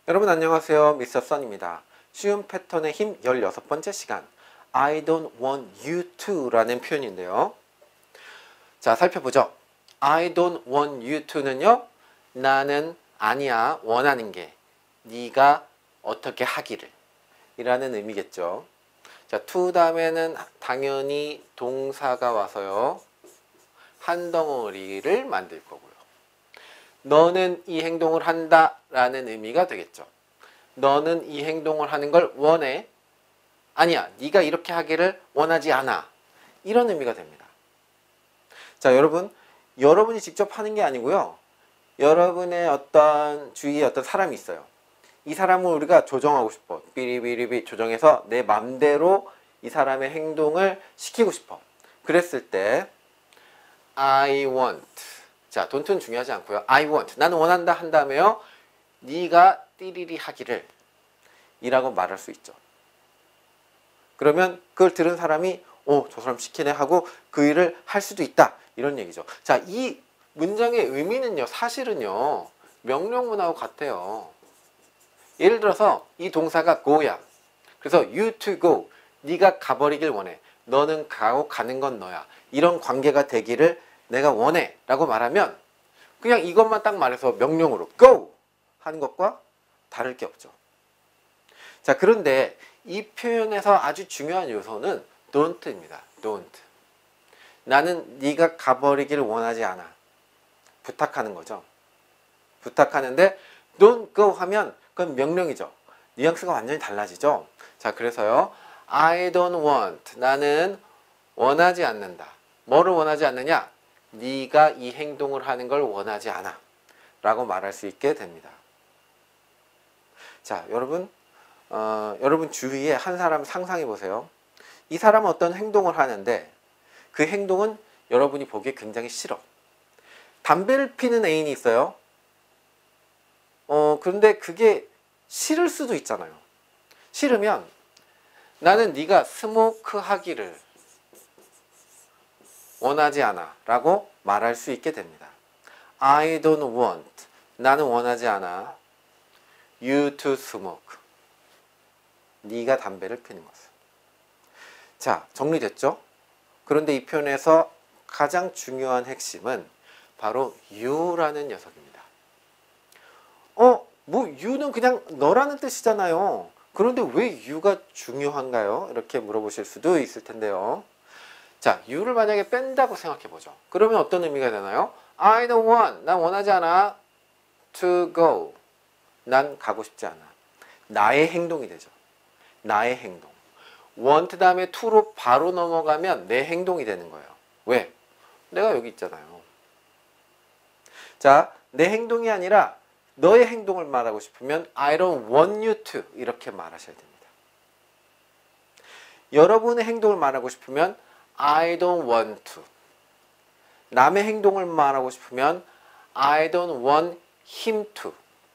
여러분 안녕하세요. 미스터 선입니다. 쉬운 패턴의 힘 16번째 시간 I don't want you to 라는 표현인데요. 자, 살펴보죠. I don't want you to는요, 나는 아니야 원하는 게 네가 어떻게 하기를 이라는 의미겠죠. 자, to 다음에는 당연히 동사가 와서요, 한 덩어리를 만들 거고요. 너는 이 행동을 한다 라는 의미가 되겠죠. 너는 이 행동을 하는 걸 원해? 아니야, 네가 이렇게 하기를 원하지 않아. 이런 의미가 됩니다. 자, 여러분이 직접 하는 게 아니고요, 여러분의 어떤 주위에 어떤 사람이 있어요. 이 사람을 우리가 조정하고 싶어. 삐리삐리삐 조정해서 내 맘대로 이 사람의 행동을 시키고 싶어. 그랬을 때 I want, 자, don't는 중요하지 않고요. I want, 나는 원한다 한 다음에요, 네가 띠리리 하기를 이라고 말할 수 있죠. 그러면 그걸 들은 사람이 저 사람 시키네 하고 그 일을 할 수도 있다, 이런 얘기죠. 자, 이 문장의 의미는요, 사실은요, 명령문하고 같아요. 예를 들어서 이 동사가 go야. 그래서 you to go, 네가 가버리길 원해. 너는 가는 건 너야. 이런 관계가 되기를 내가 원해 라고 말하면 그냥 이것만 딱 말해서 명령으로 go 하는 것과 다를 게 없죠. 자, 그런데 이 표현에서 아주 중요한 요소는 don't입니다. don't. 나는 네가 가버리기를 원하지 않아. 부탁하는 거죠. 부탁하는데 don't go 하면 그건 명령이죠. 뉘앙스가 완전히 달라지죠. 자, 그래서요, I don't want, 나는 원하지 않는다. 뭐를 원하지 않느냐? 네가 이 행동을 하는 걸 원하지 않아 라고 말할 수 있게 됩니다. 자, 여러분 주위에 한 사람 상상해 보세요. 이 사람은 어떤 행동을 하는데 그 행동은 여러분이 보기에 굉장히 싫어. 담배를 피는 애인이 있어요. 그런데 그게 싫을 수도 있잖아요. 싫으면 나는 네가 스모크 하기를 원하지 않아 라고 말할 수 있게 됩니다. I don't want, 나는 원하지 않아 you to smoke, 네가 담배를 피는 것을. 자, 정리됐죠? 그런데 이 표현에서 가장 중요한 핵심은 바로 you라는 녀석입니다. you는 그냥 너라는 뜻이잖아요. 그런데 왜 you가 중요한가요? 이렇게 물어보실 수도 있을 텐데요. 자, you를 만약에 뺀다고 생각해 보죠. 그러면 어떤 의미가 되나요? I don't want, 난 원하지 않아 to go, 난 가고 싶지 않아. 나의 행동이 되죠. 나의 행동. want 다음에 to로 바로 넘어가면 내 행동이 되는 거예요. 왜? 내가 여기 있잖아요. 자, 내 행동이 아니라 너의 행동을 말하고 싶으면 I don't want you to 이렇게 말하셔야 됩니다. 여러분의 행동을 말하고 싶으면 I don't want to. 남의 행동을 말하고 싶으면 I don't want him to.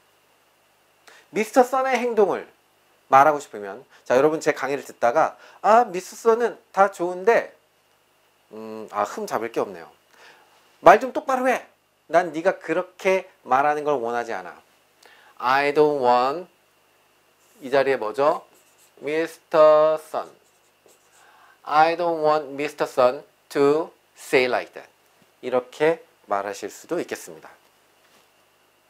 미스터 선의 행동을 말하고 싶으면, 자, 여러분 제 강의를 듣다가 미스터 선은 다 좋은데 흠 잡을 게 없네요. 말 좀 똑바로 해. 난 네가 그렇게 말하는 걸 원하지 않아. I don't want, 이 자리에 뭐죠? Mr. Sun. I don't want Mr. Sun to say like that. 이렇게 말하실 수도 있겠습니다.